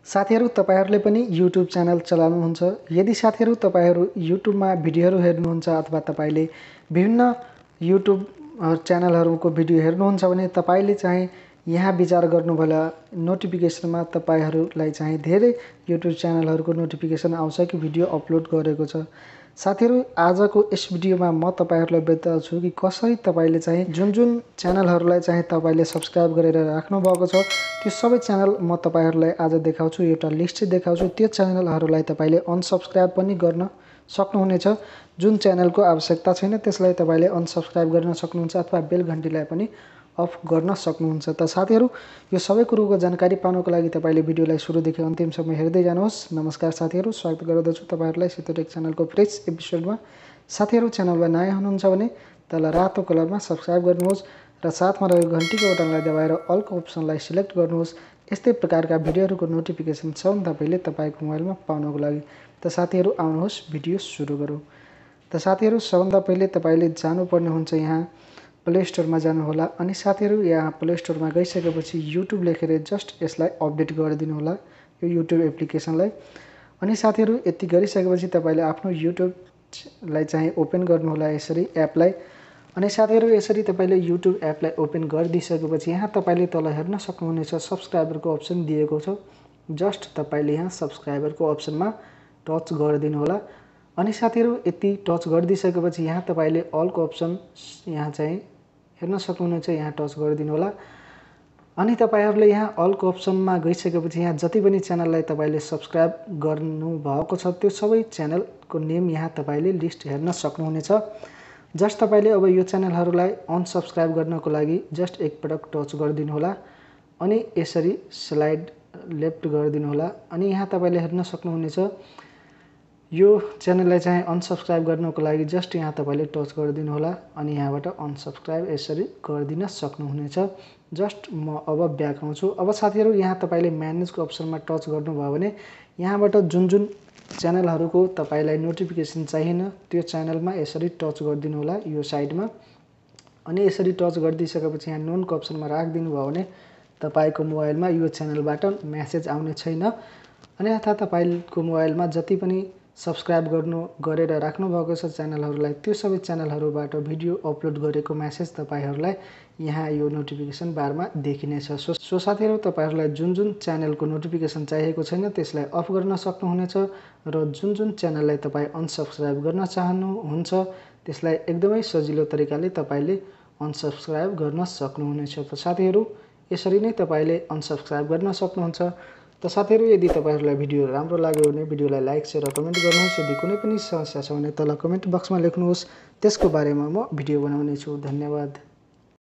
साथीहरु तपाईहरुले पनि YouTube च्यानल चलाउनुहुन्छ। यदि साथीहरु तपाईहरु YouTube मा भिडियोहरु हेर्नुहुन्छ अथवा तपाईले विभिन्न YouTube च्यानलहरुको भिडियो हेर्नुहुन्छ भने तपाईले चाहिँ यहाँ विचार गर्नुभला नोटिफिकेसनमा तपाईहरुलाई चाहिँ धेरै YouTube च्यानलहरुको नोटिफिकेसन आउँछ कि भिडियो अपलोड गरेको छ। साथीहरु आजको यस भिडियोमा म तपाईहरुलाई बताउँछु कि कसरी तपाईले चाहिँ जुन च्यानलहरुलाई चाहिँ तपाईले सब्स्क्राइब गरेर राख्नु भएको छ त्यो सबै च्यानल म तपाईहरुलाई आज देखाउँछु। एउटा लिस्ट देखाउँछु। त्यो च्यानलहरुलाई तपाईले अनसब्स्क्राइब पनि गर्न सक्नुहुनेछ। जुन च्यानलको आवश्यकता छैन त्यसलाई तपाईले अनसब्स्क्राइब गर्न सक्नुहुन्छ अथवा बेल घण्टीलाई पनि अफ गर्न सक्नुहुन्छ। त साथीहरु यो सबै कुरोको जानकारी पाउनको लागि तपाईले भिडियोलाई सुरुदेखि अन्तिमसम्म हेर्दै जानुहोस्। नमस्कार साथीहरु, स्वागत गर्दछु तपाईहरुलाई सेतो टेक च्यानलको फ्रेश एपिसोडमा। साथीहरु च्यानलमा नयाँ हुनुहुन्छ भने तल रातो कलरमा सब्स्क्राइब गर्नुहोस् र साथमा रहेको घण्टीको बटनलाई दबाएर अलको अप्सनलाई सिलेक्ट गर्नुहोस्। यस्तै प्रकारका भिडियोहरुको नोटिफिकेसन सबभन्दा पहिले तपाईको मोबाइलमा पाउनको लागि। त साथीहरु आउनुहोस् भिडियो सुरु गरौँ। त साथीहरु सबभन्दा पहिले तपाईले जानुपर्ने हुन्छ यहाँ प्ले स्टोरमा जानु होला। अनि साथीहरु यहाँ प्ले स्टोरमा गइसकेपछि YouTube लेखेर जस्ट यसलाई अपडेट गरिदिनु होला यो YouTube एप्लिकेसनलाई। अनि साथीहरु यति गरिसकेपछि तपाईले आफ्नो YouTube लाई चाहिँ ओपन गर्नु होला यसरी एपलाई। अनि साथीहरु यसरी तपाईले YouTube एपलाई ओपन गरिदिसकेपछि यहाँ तपाईले तल हेर्न सक्नुहुनेछ सब्स्क्राइबरको अप्सन दिएको छ। जस्ट तपाईले यहाँ सब्स्क्राइबरको अप्सनमा टच गरिदिनु होला। अनि साथीहरु यति टच गरिदिसकेपछि यहाँ तपाईले अलको अप्सन यहाँ चाहिँ हेर्न सक्नुहुनेछ, यहाँ टच गरिदिनु होला। अनि तपाईहरुले यहाँ अलको अप्सनमा गइसकेपछि यहाँ जति पनि च्यानललाई तपाईले सब्स्क्राइब गर्नु भएको छ त्यो सबै च्यानलको नेम यहाँ तपाईले लिस्ट हेर्न सक्नुहुनेछ। जस्ट तपाईले अब यो च्यानलहरुलाई अनसब्स्क्राइब गर्नको लागि जस्ट एक पटक टच गरिदिनु होला। अनि यसरी स्लाइड लेफ्ट गरिदिनु होला। अनि यहाँ तपाईले हेर्न सक्नुहुनेछ यो च्यानललाई चाहिँ अनसब्स्क्राइब गर्नको लागि जस्ट यहाँ तपाईले टच गरिदिनु होला। अनि यहाँबाट अनसब्स्क्राइब यसरी गरिदिन सक्नुहुनेछ। जस्ट म अब ब्याक आउँछु। अब साथीहरु यहाँ तपाईले म्यानेजको अप्सनमा टच गर्नुभयो भने यहाँबाट जुन च्यानलहरुको तपाईलाई नोटिफिकेसन चाहिएन त्यो च्यानलमा यसरी टच गरिदिनु होला यो साइडमा। अनि यसरी टच गरिदिसकेपछि यहाँ नोनको अप्सनमा राखिदिनु भयो भने तपाईको मोबाइलमा यो च्यानलबाट मेसेज आउने छैन। अनि अथवा तपाईको मोबाइलमा जति पनि सब्स्क्राइब गरेर राख्नु भएको छ च्यानलहरुलाई त्यो सबै च्यानलहरुबाट भिडियो अपलोड गरेको मेसेज तपाईहरुलाई यहाँ यो नोटिफिकेसन बारमा देखिनेछ। सो साथीहरु तपाईहरुलाई जुन च्यानलको नोटिफिकेसन चाहिएको छैन त्यसलाई अफ गर्न सक्नुहुनेछ र जुन च्यानललाई तपाई अनसब्स्क्राइब गर्न चाहनुहुन्छ त्यसलाई एकदमै सजिलो तरिकाले तपाईले अनसब्स्क्राइब गर्न सक्नुहुनेछ। त साथीहरु यसरी नै तपाईले अनसब्स्क्राइब गर्न सक्नुहुन्छ। त साथीहरु यदि तपाईहरुलाई भिडियो राम्रो लाग्यो भने भिडियोलाई लाइक शेयर र कमेन्ट गर्नुहोस्। यदि कुनै पनि समस्या छ भने तल कमेन्ट बक्समा लेख्नुहोस्, त्यसको बारेमा म भिडियो बनाउने छु। धन्यवाद।